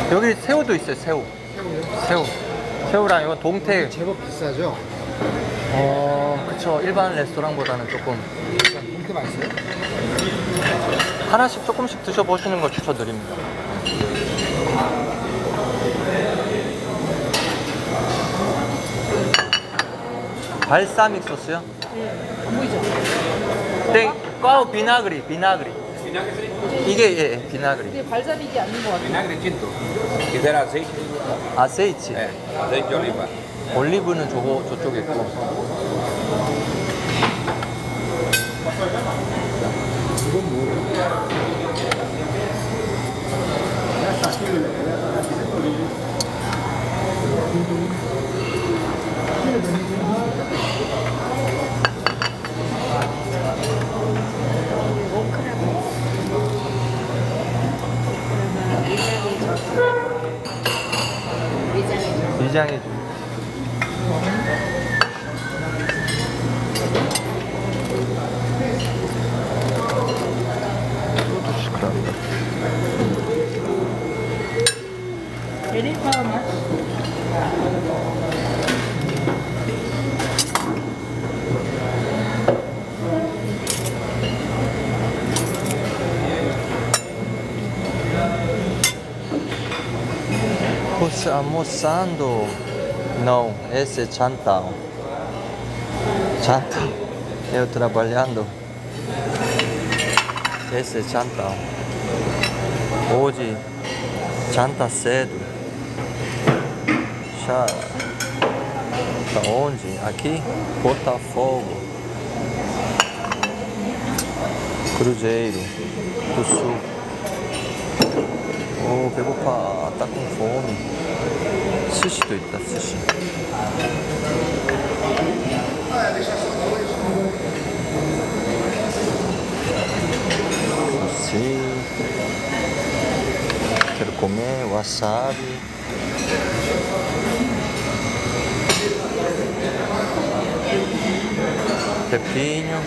여기 새우도 있어요, 새우. 새우요? 새우랑 이건 동태. 제법 비싸죠? 그쵸. 일반 레스토랑보다는 조금. 동태 맛있어요? 하나씩 조금씩 드셔보시는 걸 추천드립니다. 발사믹 소스요? 보이죠? 땡, 비나그리. 이게 예, 비나그리. 근데 발사믹이 아닌 것 같아요. Vinagre tinto. Quiser azeite? 아세이치. É, azeite de oliva. 올리브는 저쪽에 있고. 이건 뭐예요? 위장해줘. 이것도 시크한데. 얘네 파워만. Você almoçando? Não, esse é Chantal. Chantal. Eu trabalhando. Esse é Chantal. Hoje, janta cedo. Já. Tá onde? Aqui? Botafogo. Cruzeiro do Sul. 배고파. 딱 com fome. 스시도 있다, 스시. Sushi. Quero comer wasabi. Pepino.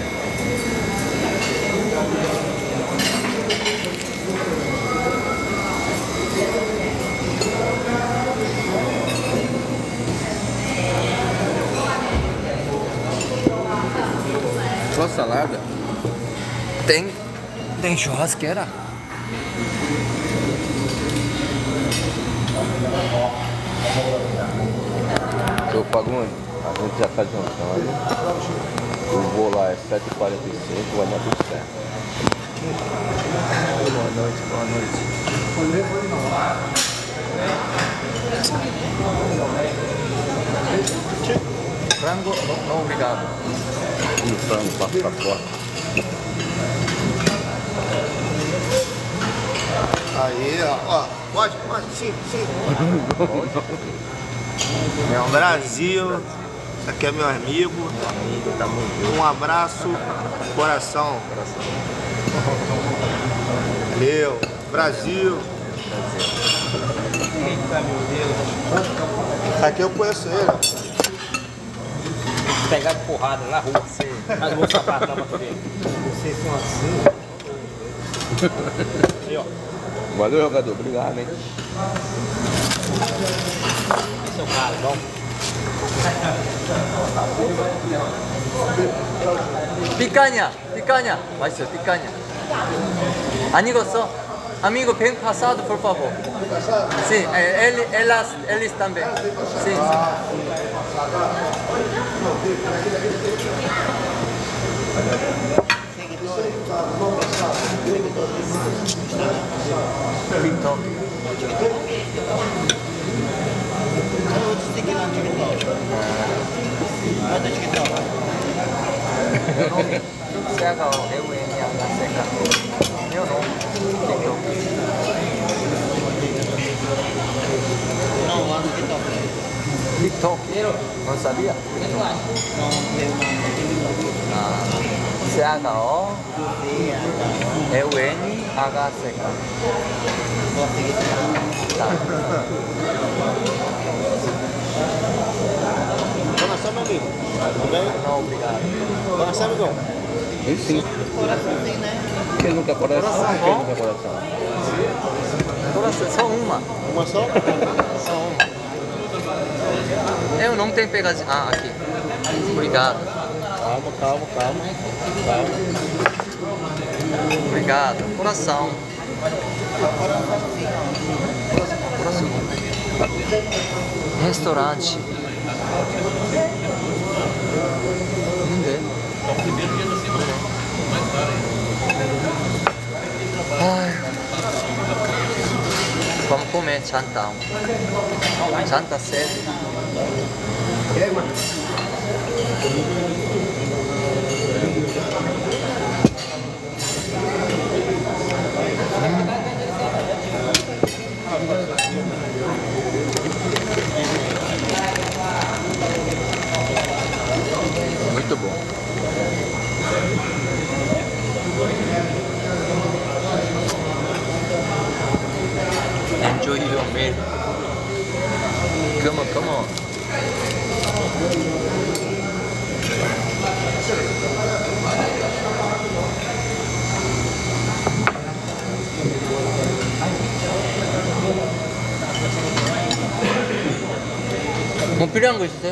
Só salada? Tem churrasqueira. Eu pago onde? A gente já tá jantando. Eu vou lá, é 7h45, vai dar tudo certo. Boa noite, boa noite. Frango, não obrigado. E o frango passa pra fora. Aí, ó, pode, sim. Meu Brasil, esse aqui é meu amigo. Um abraço, coração. Valeu, Brasil. Eita, meu Deus. Aqui eu conheço ele, ó. Pegar de porrada na rua. Mas eu vou sapato lá pra tu ver. Vocês são assim. Aí, ó. Valeu, jogador. Obrigado, hein? Esse é o cara, vamos. Picanha. 맛있어요, picanha. 안 익었어? Amigo, bem passado, por favor. Sim, eles também. Sim. TikTok. Meu nome. TikTok. Não sabia? CHOEUNHCK. Vamos assar, meu amigo. Tudo bem? Não, obrigado. Vamos assar, amigão. Sim. Coraçãozinho, né? Quem nunca coração? Quem nunca coração? Coração, só uma. Uma só? Só uma. Eu não tenho pegadinha. Ah, aqui. Obrigado. Calma, calma, calma. Calma. Obrigado. Coração. Coração. Restaurante. Ninguém. Ai. Vamos comer chantão. Chanta cedo. Muito bom. Enjoy your meal. Come on, come on. 뭐 필요한 거 있으세요?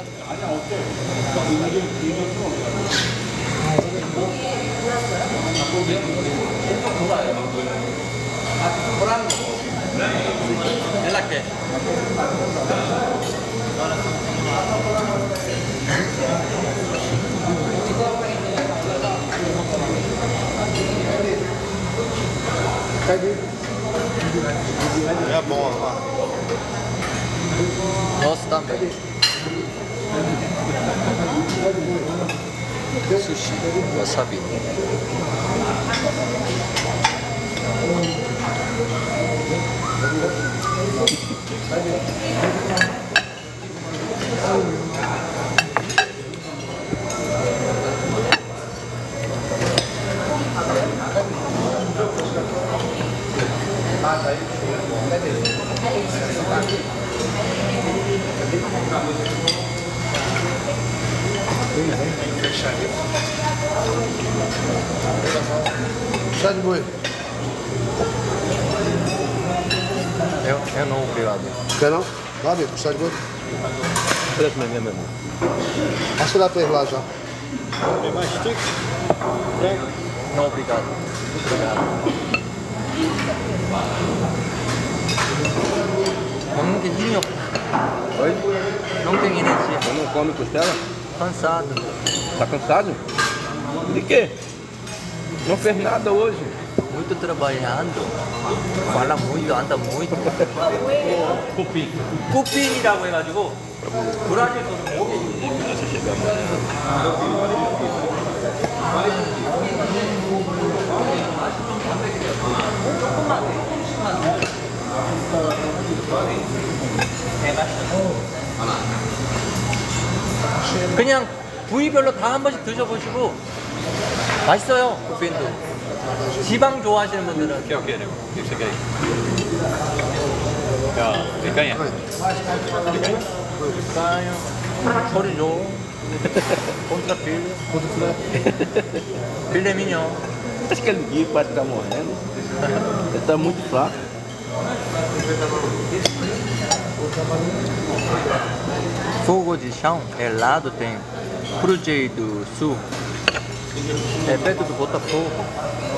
연락해. É bom, ó. Nossa, também. Sushi, wasabi. Chá de boi. Eu não, obrigado. Quer não? Lá, amigo, chá de boi. Olha como é mesmo. Acho que dá pra ir lá já. Tem mais stick? Não, obrigado. Obrigado. Não tem dinho. Oi? Não tem energia. Você não come costela? Cansado. Tá cansado? De quê? Não fez nada hoje. Muito trabalhando. Fala muito, anda muito. 쿠핑. 쿠핑이라고 해가지고 브라질에서는 목에 그냥 부위별로 다 한 번씩 드셔보시고 맛있어요. 쿠핀도. 지방 좋아하시는 분들은 오케이 오케이 isso aqui aí. 야, picanha. picanha, chorizo, contrafilho, filé mignon. Acho que ele guia parece que tá morrendo. Ele tá muito fraco. Fogo de chão, helado tem Cruzeiro do Sul, é perto do Botafogo.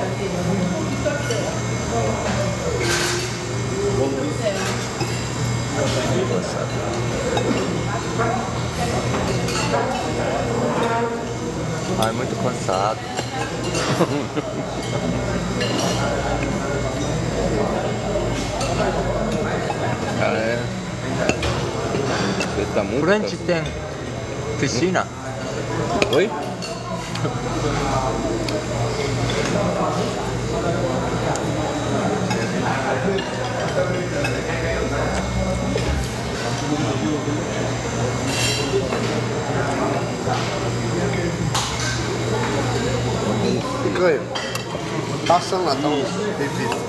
Ai, muito cansado. É. Ele tá muito Frente tem piscina. Oi? Picanha. Passando lá, tá uns revidos.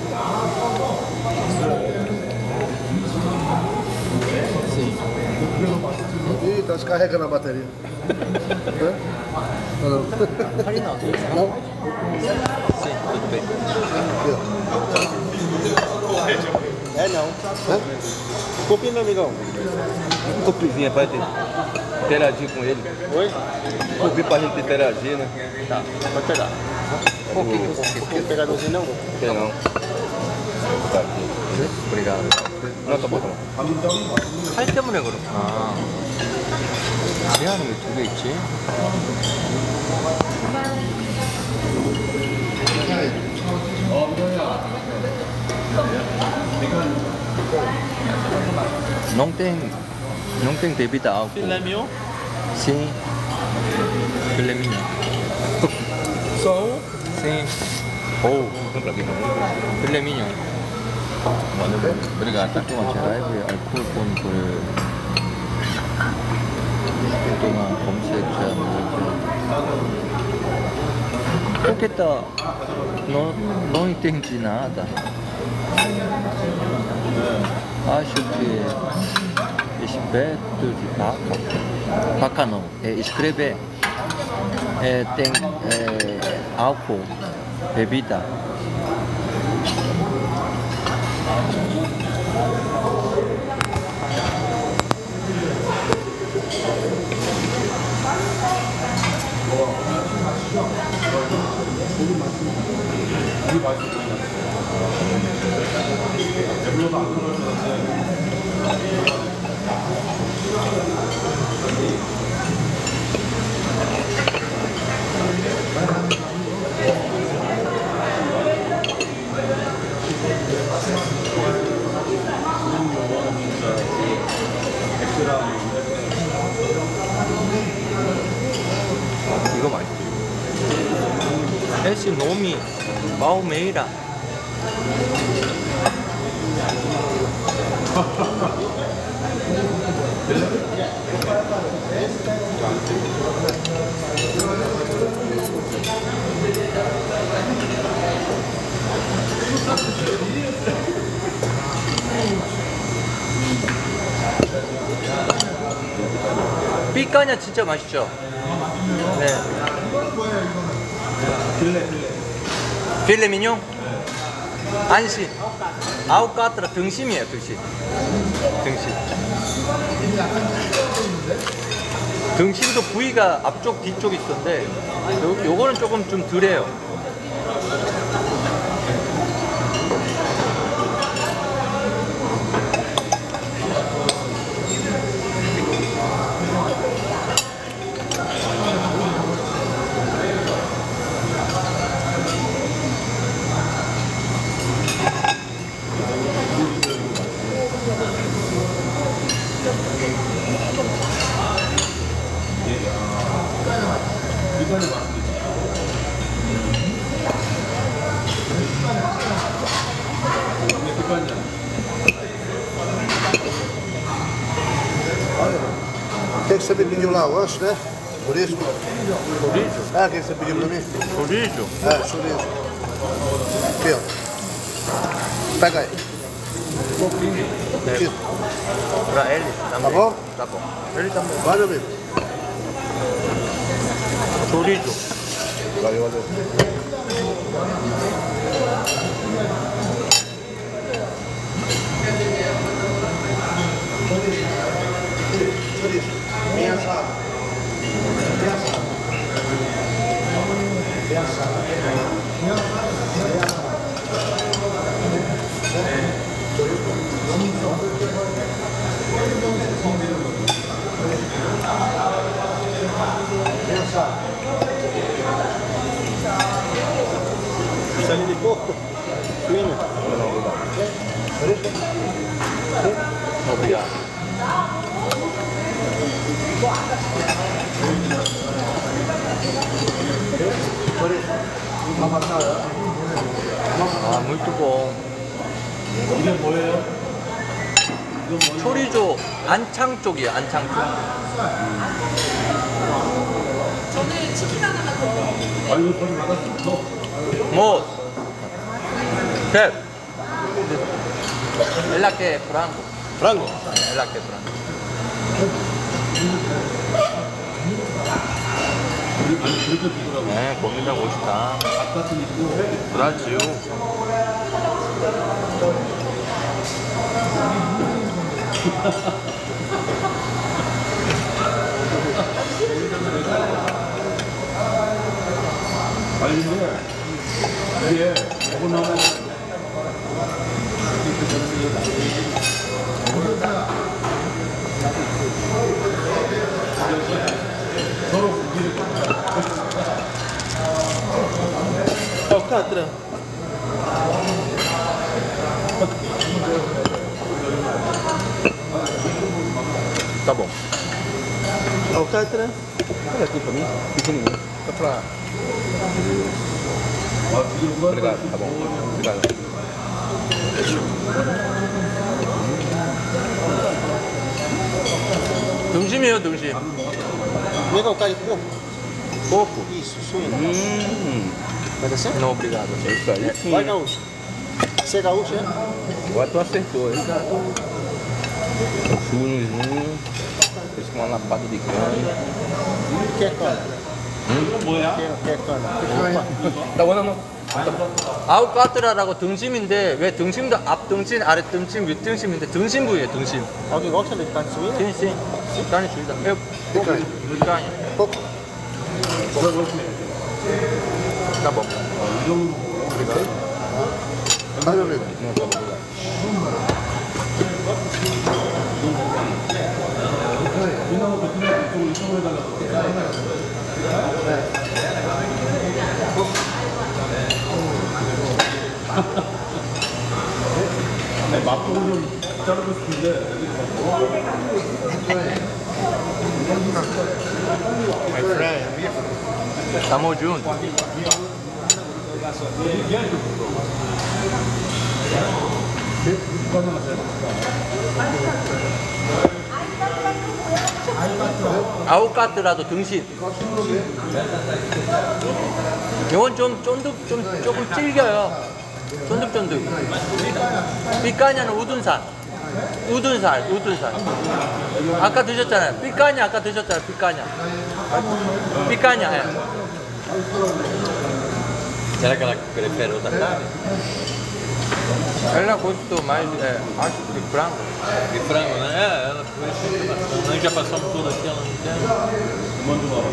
Ih, tá descarregando a bateria. Hã? Ou não? Falei não. Não? Sim, tudo bem. Aqui, ó. É não. Hã? Cupim, meu amigão. Cupizinha pra gente interagir com ele. Oi? Cupi pra gente interagir, né? Tá, pode pegar. Não pegadorzinho não? Tem não. Tá aqui. Obrigado. Não, tá bom, tá bom. 팔 때문에 그렇구나. 미안해, 왜 두 개 있지? Não tem bebida álcool. Filé mignon? Sim. Filé mignon. Só um? Sim. Ou, pra mim não. 필레 미뇽. Obrigado, tá? 제 라이브에 알코올 본을 그동안 검색지 않는 좋겠다. Não entendi nada. Acho que esperto de vaca. Vaca não. Escrever. Tem álcool, bebida. 이거 맛있지. Esse nome Palmeira. 피카냐 진짜 맛있죠? 네. 필레 미뇽? 안심. 아우카트라 등심이에요, 등심. 등심. 등심도 부위가 앞쪽, 뒤쪽 있던데 요거는 조금 좀 덜해요. O que você me pediu lá, o lanche, né? Chorizo? Chorizo? Ah, o que você pediu pra mim? Chorizo? É, chorizo. Aqui, ó. Pega aí. Aqui. Pra ele também. Tá bom? Tá bom. Ele também. Vai, meu amigo. Chorizo. Valeu, valeu. Chorizo. Bem assado. Bem assado. Bem assado. Bem assado. Sangue de porco? Suíno? Obrigado. 아, muito bom. 이게 뭐예요? 초리조 안창 쪽이에요, 안창 쪽. 저는 치킨 하나만 더. 아이고, 거기 받았어. 뭐, 캡. 연락해, 프랑코. 프랑고. 연락해, 프랑코. 아니, 그렇게 주더라고. 네, 고민당 멋있다. 바깥은 있고. 브라질. 아니 근데 이게 먹을 만한 서로 고기를 Alcatra. Tá bom. Alcatra. Olha aqui pra mim, pequenininho. Só pra... Obrigado, tá bom. Obrigado. 등심이에요, 등심. Legal, cara de porco. Pouco. Isso, suíno. Vai dar certo? Não, obrigado. Isso aí sim. Vai, gaúcho. Você é gaúcho, é? Agora tu acertou, hein? Um churrozinho. Fez com uma lapada de carne. Quer cana? 뭐야? Quer cana? Tá bom, não? 아우카트라라고 등심인데 왜 등심도 앞등심, 아랫등심, 윗등심인데 등심 부위에 등심. Alguém gosta de carne suína? sim, sim. carne suína. Eu, picanha. Pouco. Tá bom. Vai, meu amigo. Não, tá bom, obrigado. 맛보고 좀 자르고 싶은데 Tamo junto. 아우카트라도 등심. 이건 좀 조금 질겨요. 쫀득쫀득. 삐까냐는 우둔살. 아까 드셨잖아요. 삐까냐 아까 드셨잖아요. 삐까냐. 예. Será que ela prefere outra carne? Ela gostou mais, acho, de frango. De frango, né? É, ela prefere bastante. Nós já passamos tudo aqui, ela não quer. mando logo.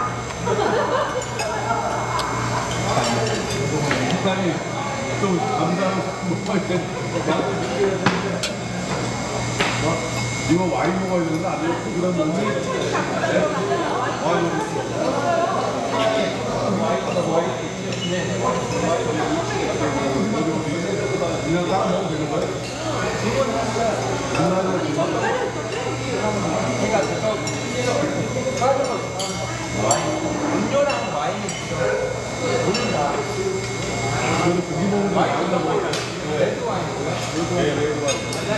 아니 좀 감사하고 이거 와인 먹어야 되는데 안 돼. 그런 몸이 그냥 딱 먹어도 되는 거야? 음료랑 와인 모른다. 그래도 고기 먹는 거 와인 먹어. 레드 와인.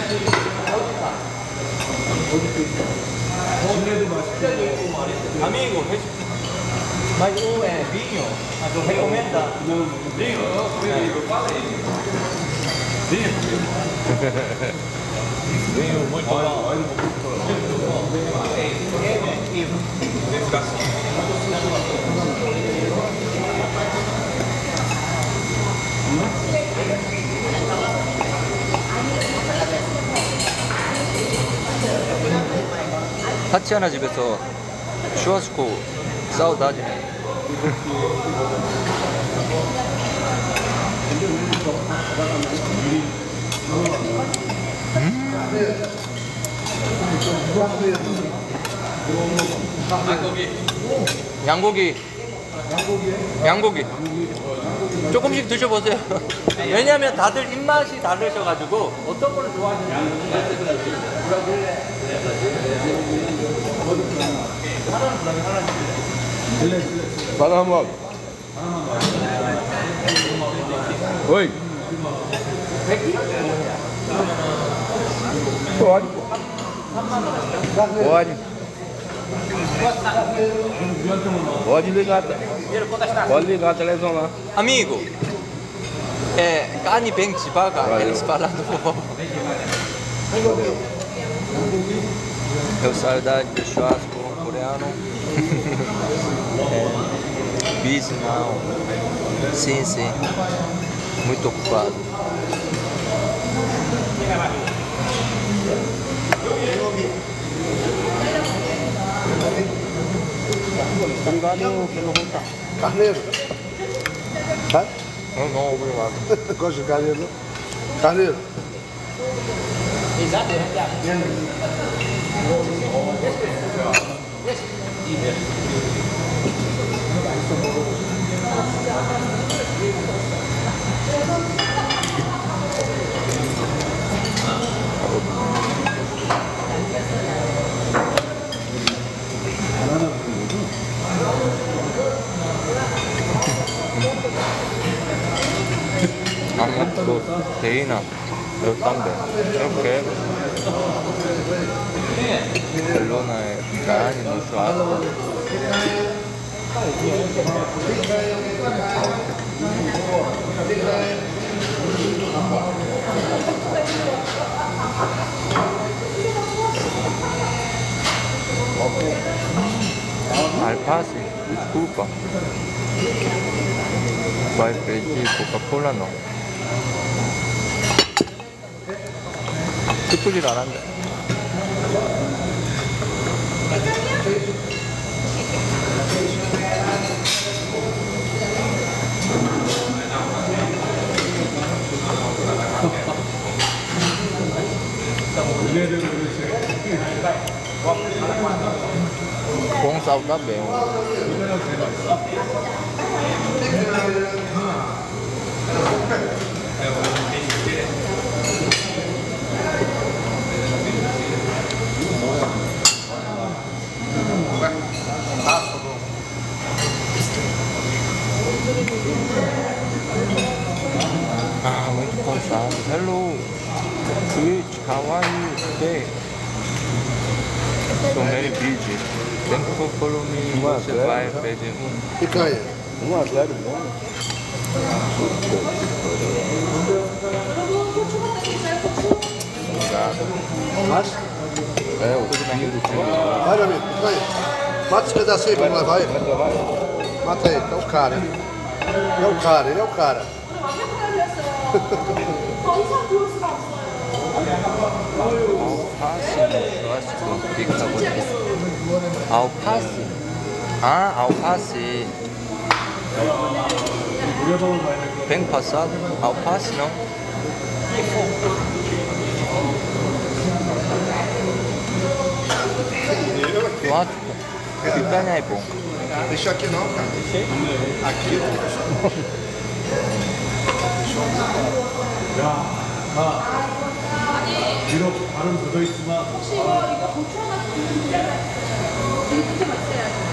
Amigo, mas o vinho, tu recomenda? Vinho, eu falei. Vinho muito bom. 타치아나 집에서 슈아스코 사우다지. 양고기. 조금씩 드셔보세요. 왜냐면 다들 입맛이 다르셔가지고 어떤 거를 좋아하시는지. Fala, amor. Oi. Pode. Pode ligar. Pode ligar a televisão lá. Amigo, carne bem devagar, eles falando. Eu saudade do churrasco coreano. Busy now. Sim. Muito ocupado. Obrigado pelo voltar. Carneiro. Tá? Não, obrigado. Gosta de carneiro, não? Carneiro. Proteína, eu também. Eu quero. Pelona é carne no churrasco. Alface, desculpa. Vai pedir Coca-Cola não. 스프질 안 한대. 공 싸우다 매워. Ah, muito cansado. Hello, Twitch, how are you today? So many bitches. Thank you for following me. Você vai perder um. Picanha. 1-0 bom. Obrigado. Mas? É, o filho do time. Vai, meu amigo, picanha. Mata esse pedacinho pra levar ele. Vai levar? Mata ele, é o cara, hein? Ele é o cara, ele é o cara. Alface no churrasco. Fica bonito. Alface? Ah, alface. Bem passado. Alface não. Churrasco. Picanha é bom. Deixa aqui não, cara. Aqui. 비록 발은 묻어있지만 혹시 이거 고추 하나 주세요. 이 끝에만 있어야지.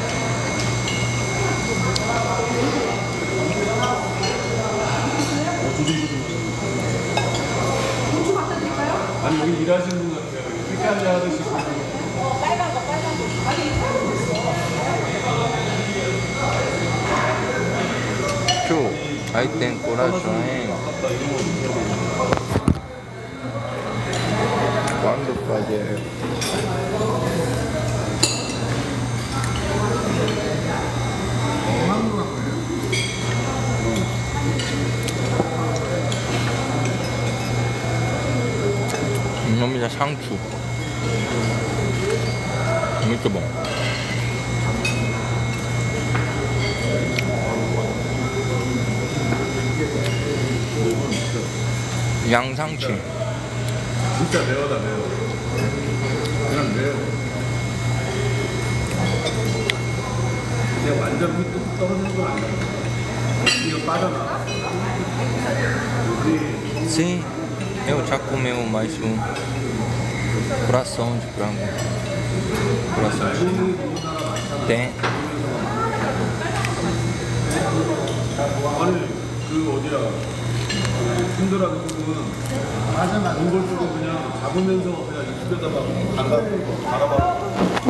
고추 갖다 드릴까요? 아니 여기 일하시는 분 같아요. 삐까지 하듯이 빨간 거. 아니 사고 있어. Show. Aí tem corações. Quando fazer? 이놈이다 상추. muito bom. 양상추. 진짜 매워다 매워. 그냥 매워. 그냥 완전 뚝뚝 떨어지는 건 아니야. 이거 빠져나. Sim, eu já comeu mais um coração de frango. Coração de frango. Tem. 아니 그 어디야? 힘들어하는 쪽은 몽골 쪽은 그냥 잡으면서 그냥 입에다가 갈아봐.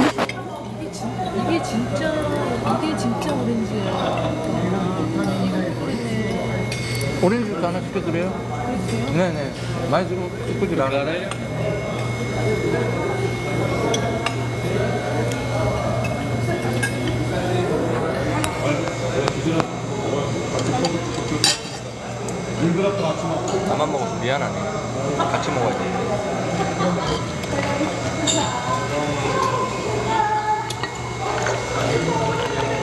이게 진짜 오렌지야. 오렌지 하나 시켜드려요? 네네. 많이 주고 싶지 않아요? 나만 먹어서 미안하네. 같이 먹어야 돼.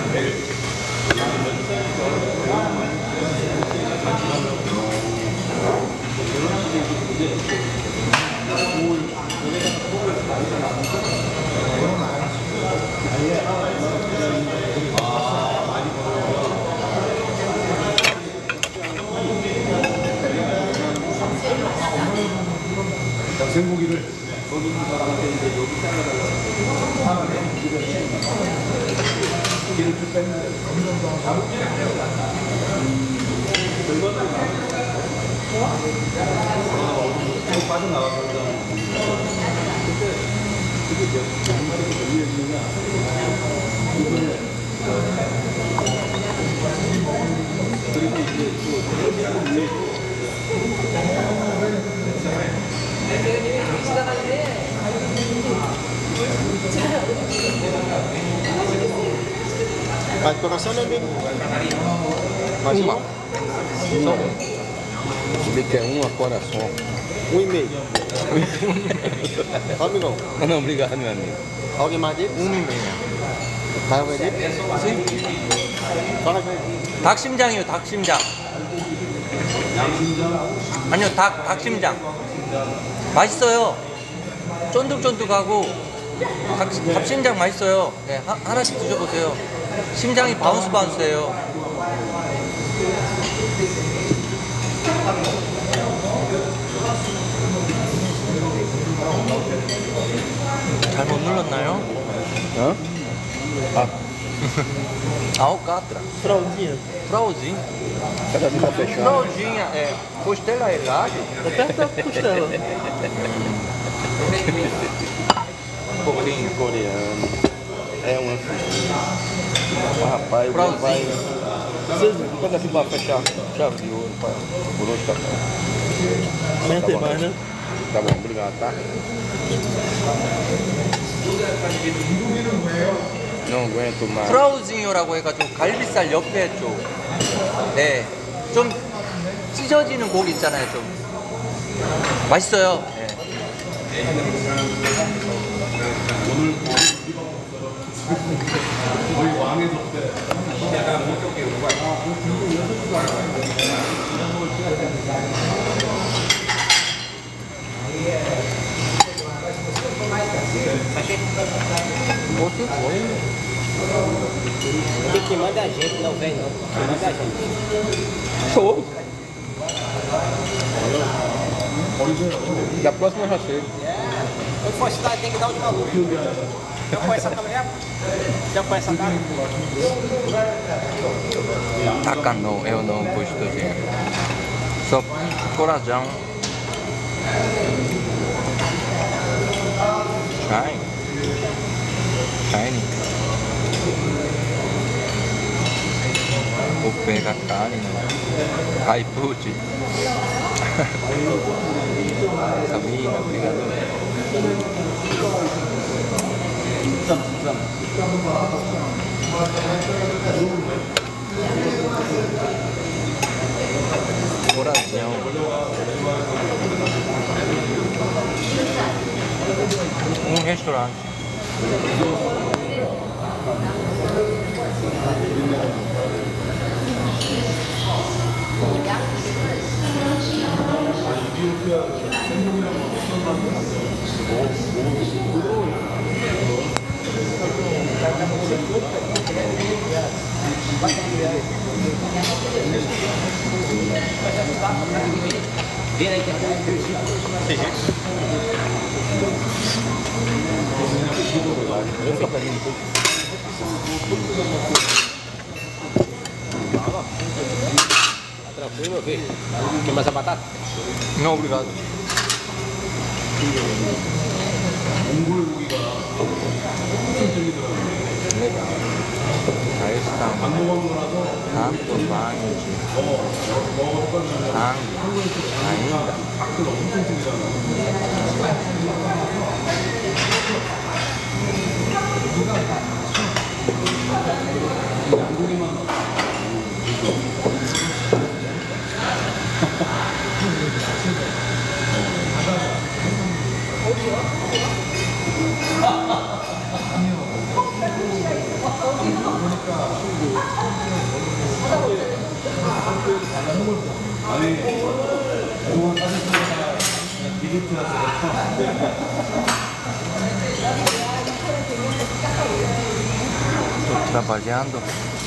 생고기를 Mas coração não é bem. Mais Uma. uma? Ele quer uma coração. 1,5. Ó, amigão. Não, obrigado, meu amigo. Alguém mais dele? 1,5. Mais alguém dele? Fala com ele. 닭심장이요, 닭심장. 아니요, 닭심장. 맛있어요. 쫀득쫀득하고 닭심장 맛있어요. 네, 하나씩 드셔보세요. 심장이 바운스예요. 잘못 눌렀나요? Hã? Ah, Alcatra. Fraldinha. Frauzinho. cada vez tá fechado. Fraldinha, é. Costela helada. Aperta a costela. Um pouquinho. Coreano. É uma. Ah, rapaz, Frauzinho. vai. Quando assim pra fechar chave de ouro, por hoje tá bom. Amanhã tem bom. mais, né? Tá bom, obrigado, tá? Não aguento mais. 프라우징요라고 해가지고 갈비살 옆에 쪽. 네. 좀 찢어지는 고기 있잖아요, 좀. 맛있어요. 네. Tem que manda a gente, não vem não. Quem manda a gente. Show! Da próxima eu já chego. Quando for cidade tem que dar o de maluco. Já conhece essa mulher? Já conhece essa cara? Taka não, eu não gosto de. Só coração. Shine. Vou pegar carne, né? Caipute. Sabina, obrigado. Coração. Restaurante. Vira aí que é. Tranquilo, meu filho. Quer mais a batata? Não, obrigado. Legal. Aí está. Tanto banho de sangue ainda. Sto trabalhando.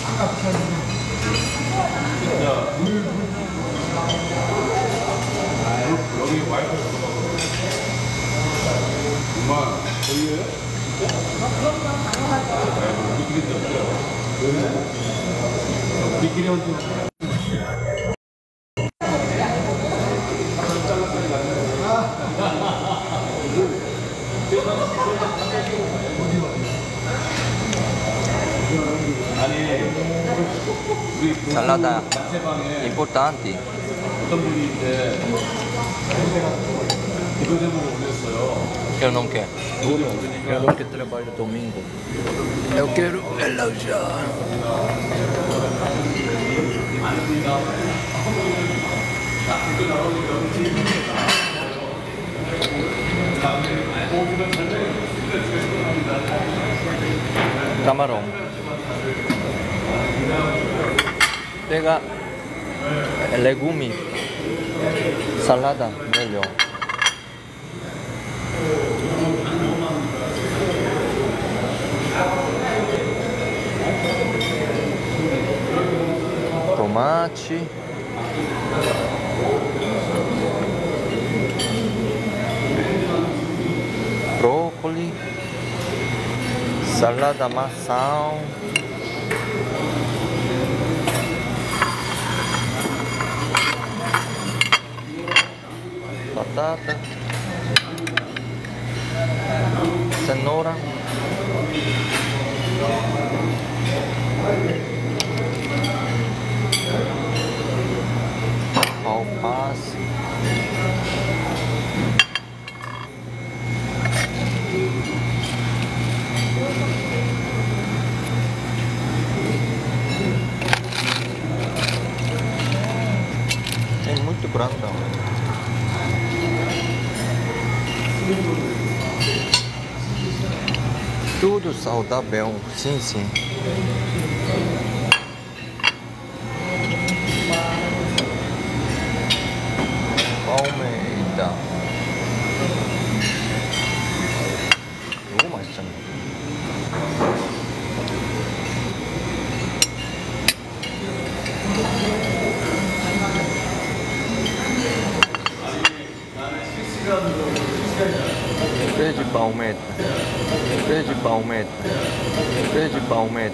Salata importante. Eu não quero. Eu não quero trabalhar domingo. Eu quero relaxar. Camarão. Pega legume, salada melhor. Tomate. Brócolis. Salada maçã. Batata, cenoura, alface, é muito grandão. Tudo saudável, sim, sim. Almeida. 너무 맛있잖아. Verde palmeta, verde palmeta, verde palmeta.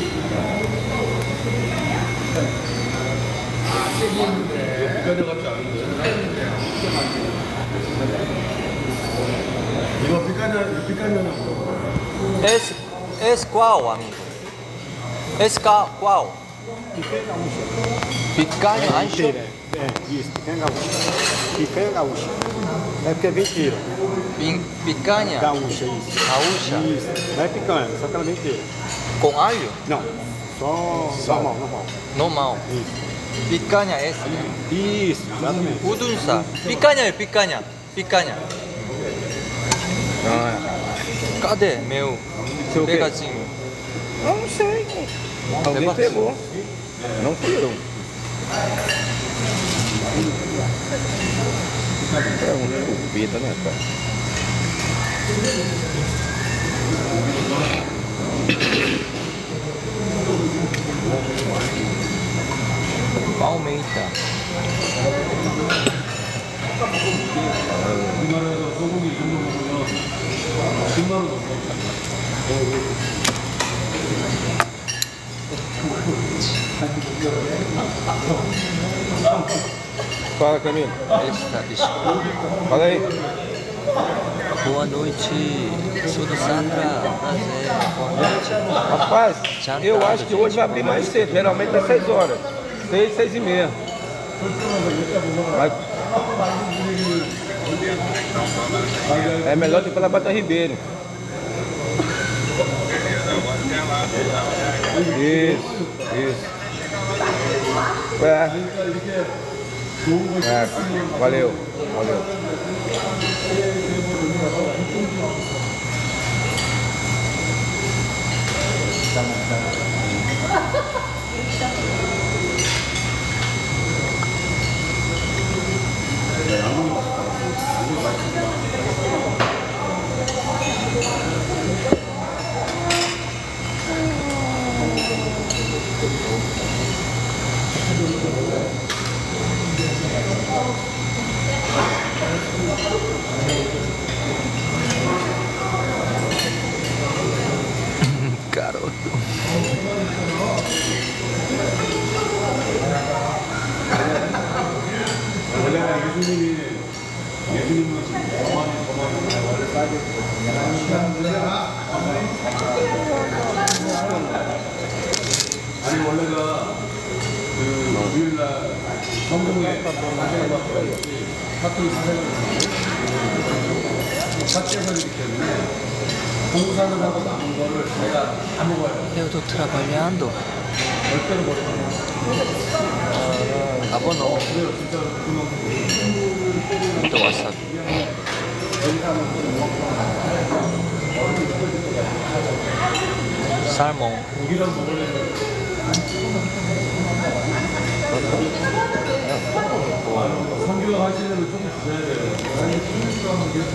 Esse qual, amigo? Esse qual? Picanha ancho? É, isso, picanha gaúcha. Picanha gaúcha. É porque vem inteira. Picanha? Gaúcha, isso. Gaúcha? Isso. Não é picanha, só que ela vem inteira. Com alho? Não, só normal. Normal. Isso. Picanha essa? Isso, exatamente. 우둔살. 피카냐요, 피카냐. 피카냐. Cadê meu pegadinho? Não sei. Alguém pegou. Não fui eu. É um chupeta, né, cara? Palmeita. 우리나라에서 소고기 이 정도 먹으면 10만 원 넘어. Fala, Camilo. Fala aí. Boa noite, sou do Sandra. Prazer, boa noite. Rapaz, Já eu tá, acho que hoje vai abrir mais cedo. Geralmente é 6 horas. 6, 6 e meia. Mas... é melhor ir pela Bata Ribeiro. Isso. Valeu. Garoto. 아니 원래가 그 주일날 성공에 사투리 사생을 사투리이기 때문에 공사를 하고 남은 거를 제가 다 먹어요. Eu tô trabalhando. 절대로 못해요. Abono. 그래요 진짜 Muito wasabi. Salmon. 고기랑 먹으려면 성교가 하시려면 조금 드셔야 돼요.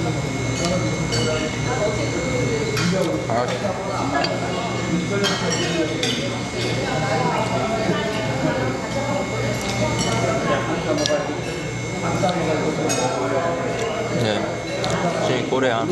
네. 지금 코레안.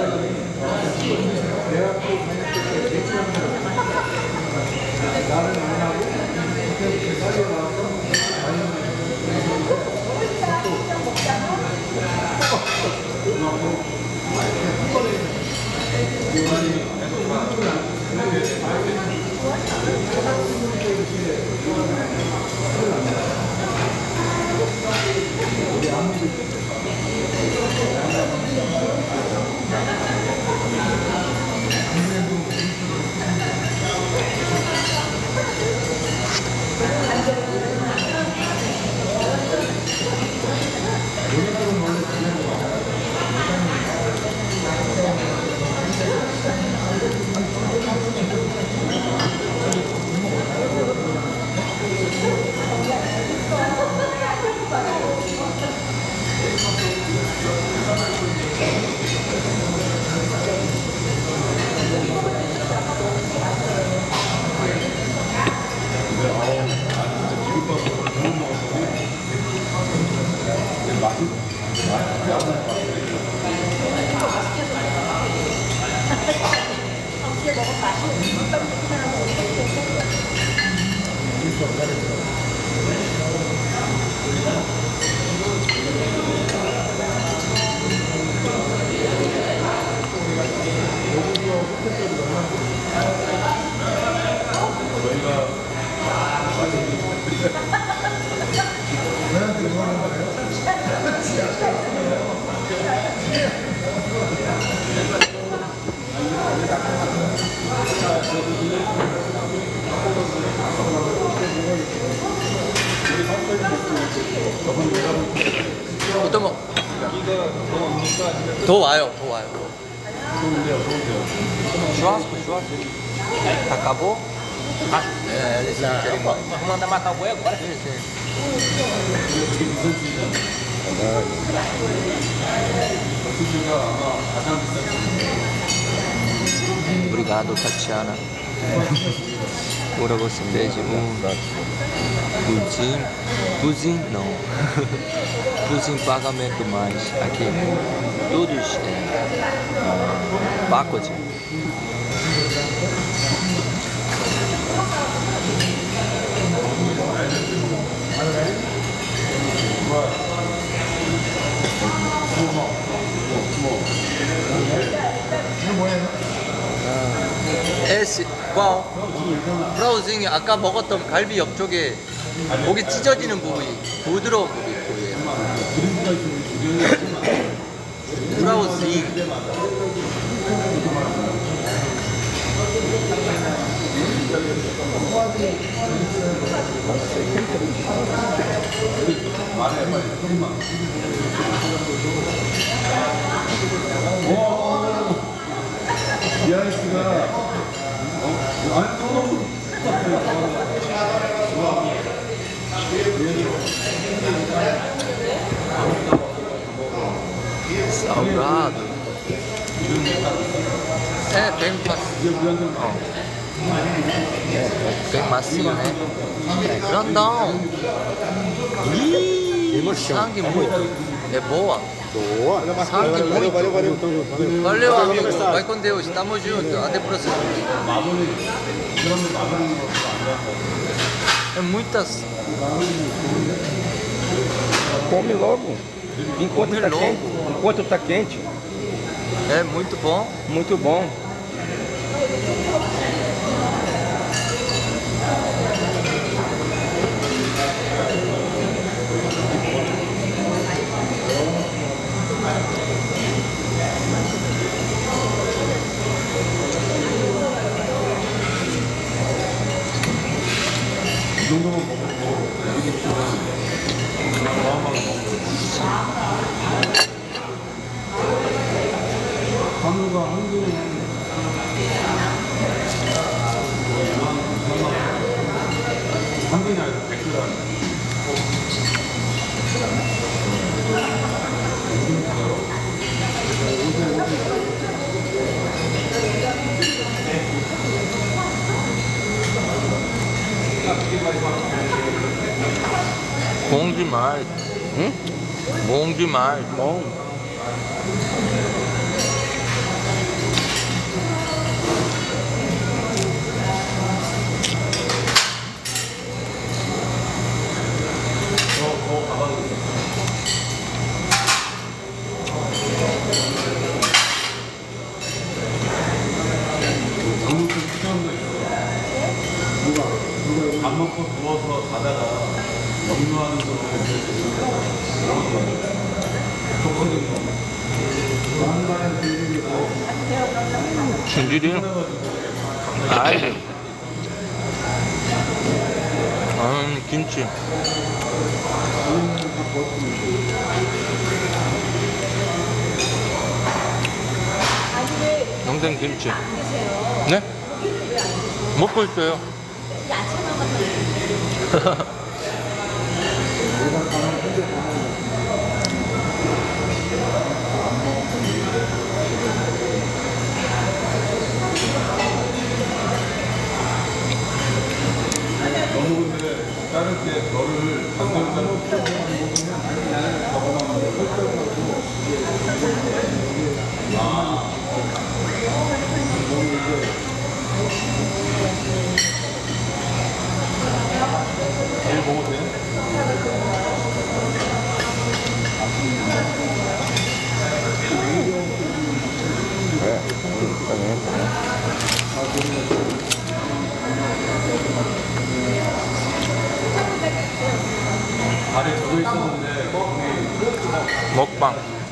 또 뭐? 더 와요, 더 와요. Churrasco, churrasco. Acabou? É, eles querem mais. Vamos mandar matar o boi agora. Sim, sim. Obrigado, Tatiana. Por você mesmo. Buzin não. Buzin pagamento mais. Aqui todos pacote. esse qual? 브라우징이 아까 먹었던 갈비 옆쪽에 고기 찢어지는 부위, 부드러운 부위예요. 브라우징. 이 아저씨가 안 떠놓고 Salgado. É, bem fácil. Bem macio, né? É grandão. Ih, sangue muito. É boa. Boa. Sangue muito. Valeu. Valeu, amigo. Vai com Deus. Tamo junto. Até a próxima. É muitas. Come logo. Enquanto Come tá logo. quente. Enquanto tá quente. É muito bom. Muito bom. 한우가 한국에 한국이 아니라 백두라. Bom demais. Bom demais. Bom. 한국 좀 시험도 있어. 누가 밥 먹고 누워서 자다가 역류하는 소리를 좋거든요. 진실이? 아이. 김치. 영생 김치. 네? 먹고 있어요. 너무 근데 다른 때 너를 반대로 제일 먹어도 돼? É, também. 발에 젖어 있었는데 먹방.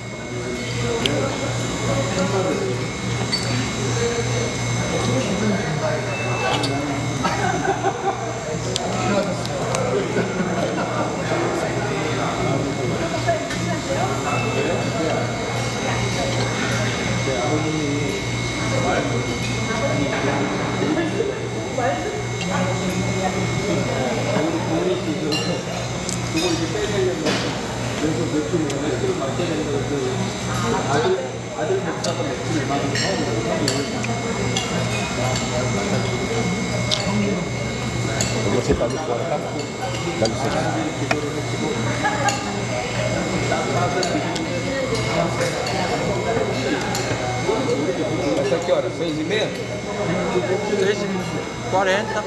Você tá de fora, tá? Dá licença. Vai ser que hora? 6h30? 3h40.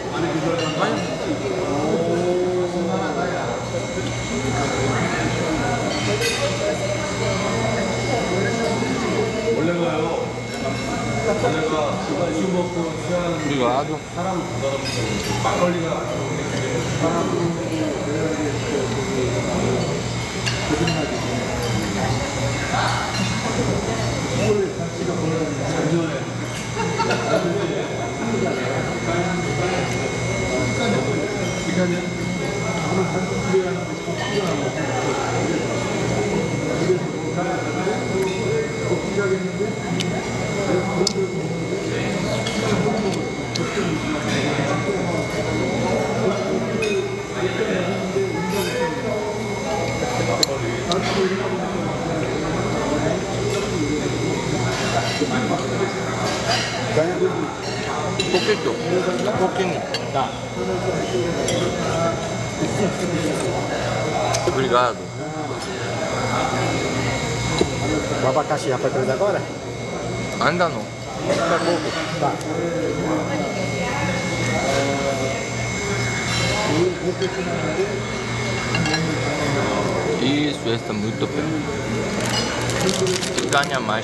원래가요. 원래가 술 먹고 취하는 Obrigado. 사람 막걸리가 pouquinho. Um pouquinho. Tá. Obrigado. O abacaxi já foi trazer agora? Ainda não. Tá pouco. Tá. Isso, está muito bem. Ganha mais.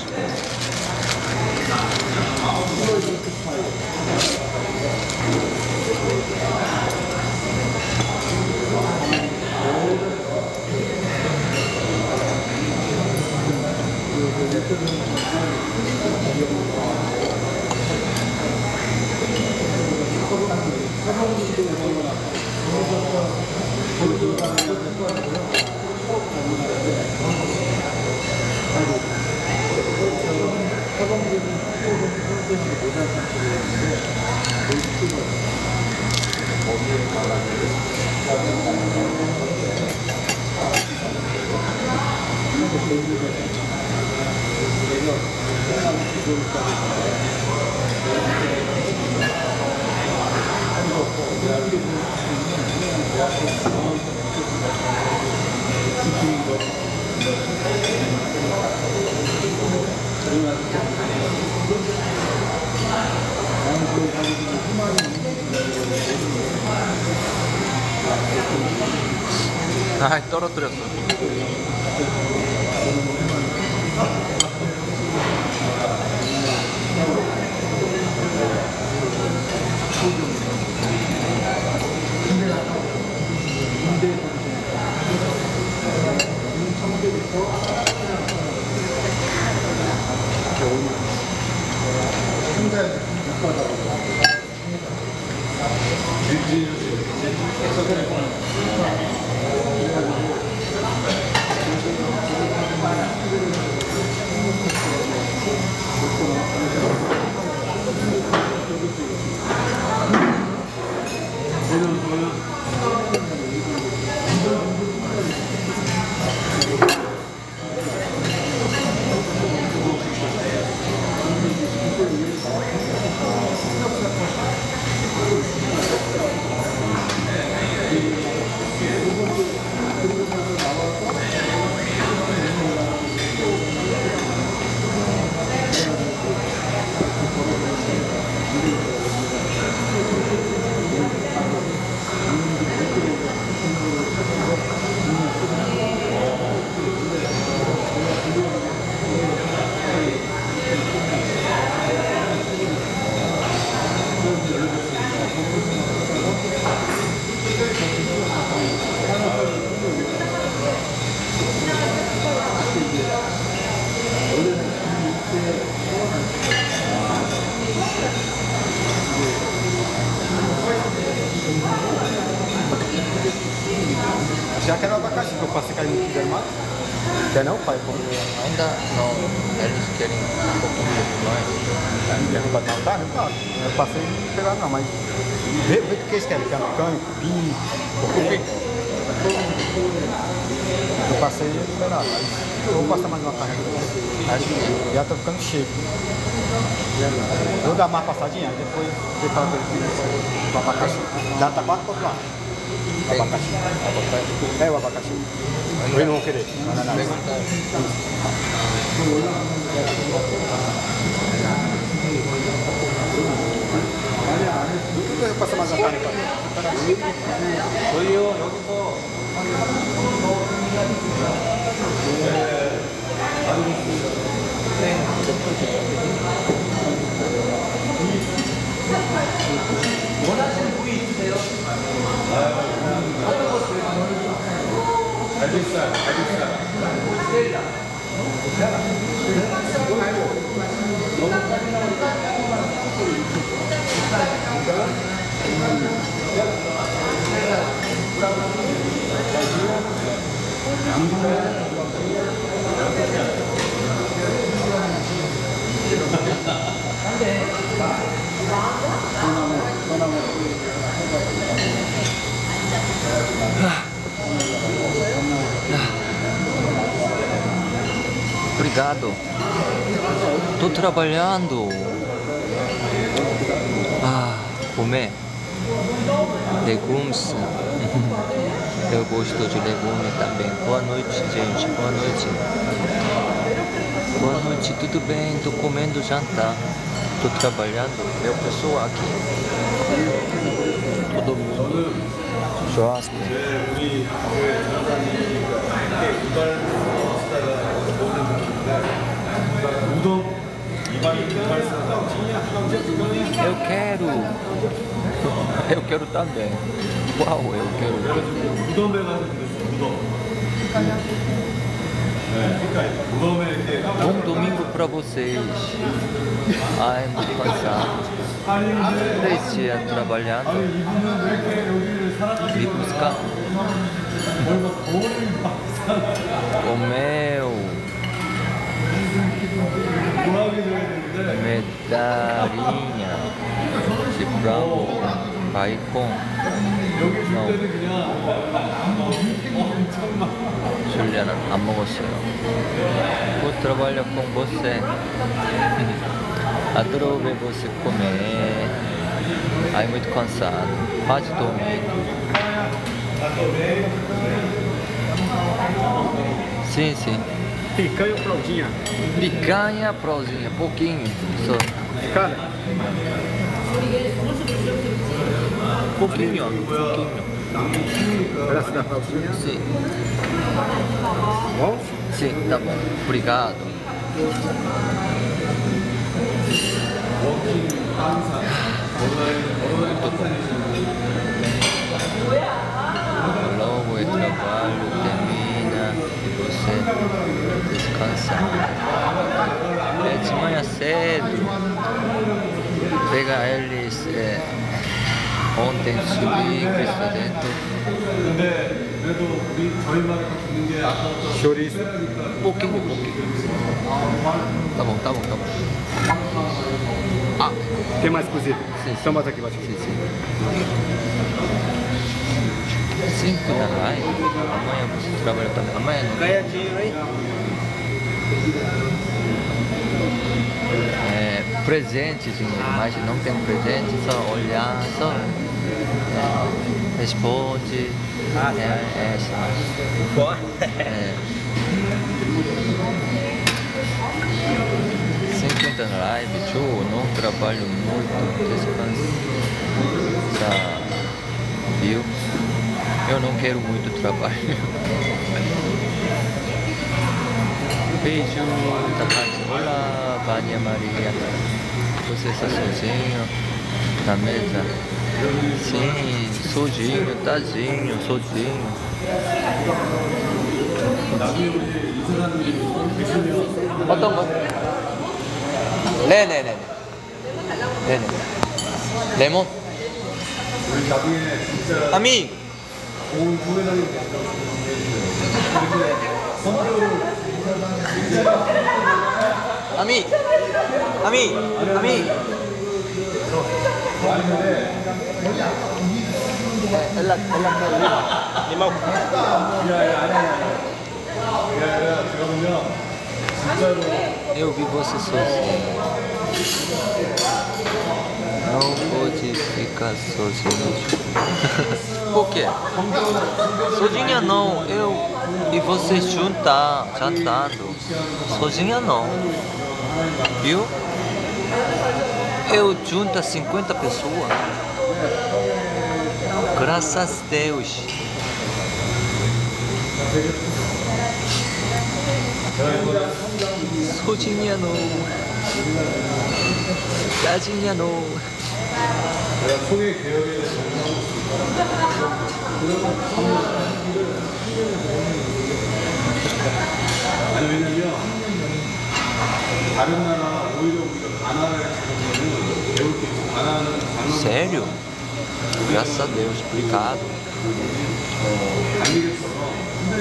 Ai, 떨어뜨렸어. Já quero o abacaxi, que eu passei cair no dermato. Quer não, pai? Ainda não. Eles querem um pouquinho mais. Não, tá? Claro. Eu passei não pegar não, mas... Vê o que eles querem, que é picanha, cupim, cupim. Eu passei e não nada, mas eu vou passar mais uma carne. Acho que já tô ficando cheio. Vou dar mais passadinha, depois preparo o abacaxi. Já tá 4 pontos lá. Abacaxi. É o abacaxi. Eles não vão querer. Eu passo mais a carne para 저희요 여기서 원하시는 부위 있으세요? 어떤 거 갈비살. Obrigado. Tô trabalhando. Ah. comer legumes. Eu gosto de legumes também. Boa noite, gente. Boa noite. Boa noite, tudo bem? Tô comendo jantar. Tô trabalhando. Meu pessoal aqui. Todo mundo. Churrasco. Eu quero também. Uau, eu quero. 무덤에 가서 그랬어, 무덤. 네, 그러니까 무덤에 이렇게 Bom domingo pra vocês. Ai, muito cansado. 3 dias trabalhando. 이분은 왜 이렇게 여기를 사라지는 Me buscar. 얼마 돈을 막 Comeu. 뭐하게 줘야 되는데 Medalhinha de frango com bacon. 여기 줄 Não, 때는 그냥 엄청 막 Juliana 안 먹었어요. Vou trabalhar com você. Adoro ver você comer. Ai, muito cansado. Quase dormindo. Sim, sim. Picanha ou fraldinha? Picanha, prosinha, pouquinho. Só. Cara, Pouquinho, ó. Pouquinho. pedaço da fraldinha. Sim. Bom? Sim, tá bom. Obrigado. Muito bom. Logo o trabalho termina e você descansa. É de manhã cedo. Pega eles. Ontem subi, Cristo dentro. 근데 그래도 우리 저희만 주는 게 Chouriço. Pouquinho, pouquinho. Tá bom, tá bom, tá bom. Ah, Tem mais cozido? Sim. Então bota aqui, bota aqui. sim, sim. 5 da live. Amanhã você trabalha também. Amanhã não. Ganha dinheiro, hein? Presente, dinheiro, mas não tem presente, só olhar, só responde. Essa. Bora. 50 na live, show, não trabalho muito, descansa, viu? Eu não quero muito trabalho. Beijo, Takati. Olá, Vânia Maria. Você está sozinho na mesa? Sim, sozinho, tadinho, sozinho. 어떤 거? 네네네. 네네. 레몬? 아미! 아미! 아미! 아미! Limão. Eu vi você sozinho. Não pode ficar sozinho. Por quê? Sozinha não. Eu e você juntar, jantando. Sozinha não. Viu? Eu junto 50 pessoas. Graças a Deus. 소진이야 너. 짜증이야 너. 내가 총회 개혁에 대해서 아니 왜냐면 다른 나라 오히려 우리가 가나를 찾아보면 배울 게 있고 가나는 Sério? Graças a Deus, obrigado. 달리겠어서 근데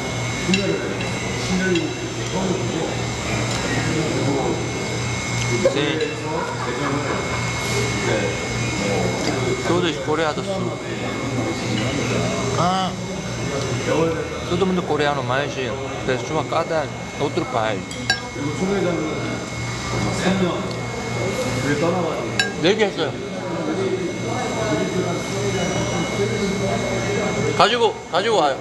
신뢰를 처음 보고 Sim. Todos Coreia do Sul. Ah, todo mundo coreano, mas pessoa cada outro país. 그리고 총회장은 3년 왜 떠나가지고 얘기했어요. 가지고 와요.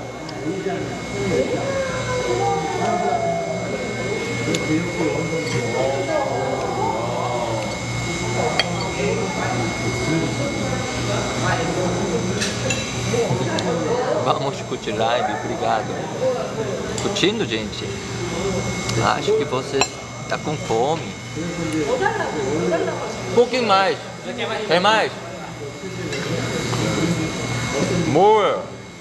Vamos curtir live, obrigado. Curtindo, gente? Acho que você tá com fome. Um pouquinho mais. Quer mais? More.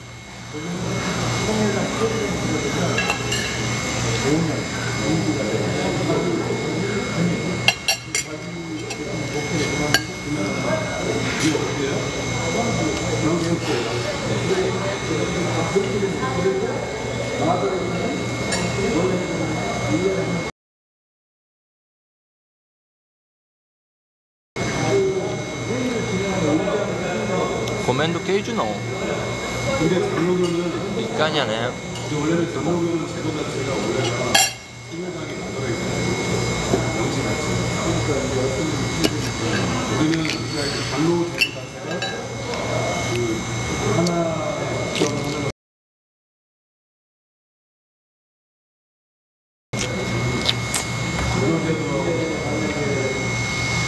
Comendo queijo não. Picanha, né? 원래는 장로교는 제도 자체가 원래가 신뢰당이 만들어있거든요. 명칭 자체. 우리는 우리가 이제 장로